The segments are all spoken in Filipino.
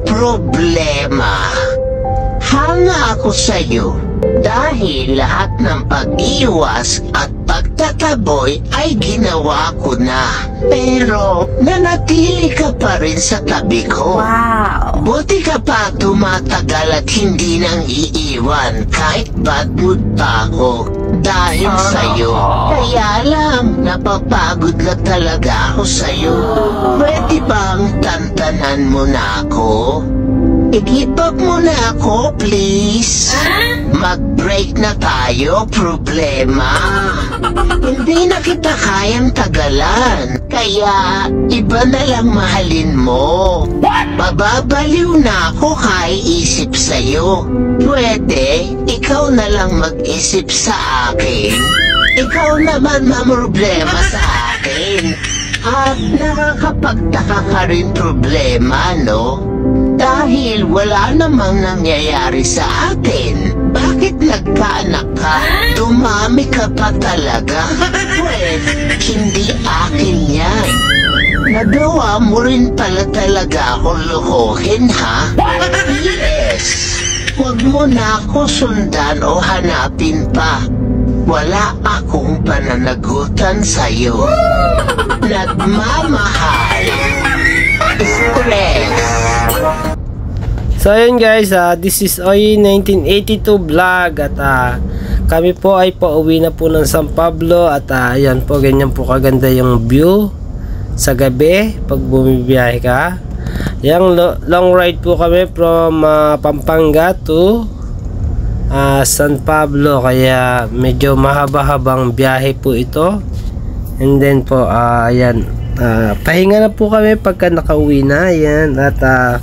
problema. Hanga ako sa'yo dahil lahat ng pag-iwas at pagtataboy ay ginawa ko na. Pero nanatili ka pa rin sa tabi ko. Wow! Buti ka pa tumatagal at hindi nang iiwan kahit bad mood pa ako dahil sa'yo. Kaya lang, napapagod na talaga ako sa'yo. Pwede bang tantanan mo na ako? I-give up mo na ako, please. Mag-break na tayo, problema. Hindi na kita kayang tagalan. Kaya, iba na lang mahalin mo. Mababaliw na ako kaiisip sa'yo. Pwede, ikaw na lang mag-isip sa akin. Ikaw naman mamroblema sa akin. At nakakapagtaka ka rin problema, no? Dahil wala namang nangyayari sa atin. Bakit nagkaanak ka? Dumami ka pa talaga. Well, hindi akin yan. Nagawa mo rin pala talaga akong lokohin, ha? Yes. Huwag mo na ako sundan o hanapin pa. Wala akong pananagutan sa'yo. Nagmamahal. Stress. So ayun guys, this is Oy 1982 vlog at kami po ay pauwi na po ng San Pablo at ayan po, ganyan po kaganda yung view sa gabi pag bumibiyahe ka. Yung long ride po kami from Pampanga to San Pablo, kaya medyo mahaba-habang biyahe po ito. And then po ayan, pahinga na po kami pagka nakauwi na. Ayan, at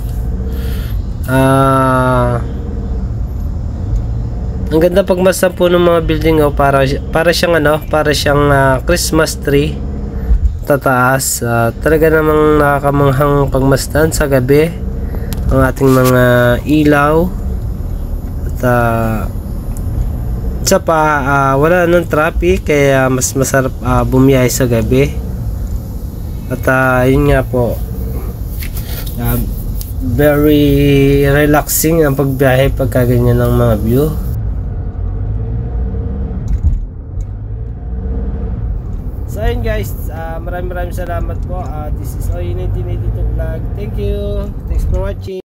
ang ganda pagmasdan po ng mga building, para siyang Christmas tree tataas. Talaga namang nakakamanghang pagmasdan sa gabi ang ating mga ilaw. At isa pa, wala nang traffic, kaya mas masarap bumiyahe sa gabi. At yun nga po, very relaxing ang pagbiyahe pagka ganyan ng mga view. So ayun guys, maraming salamat po. This is Oy 1982 vlog. Thank you. Thanks for watching.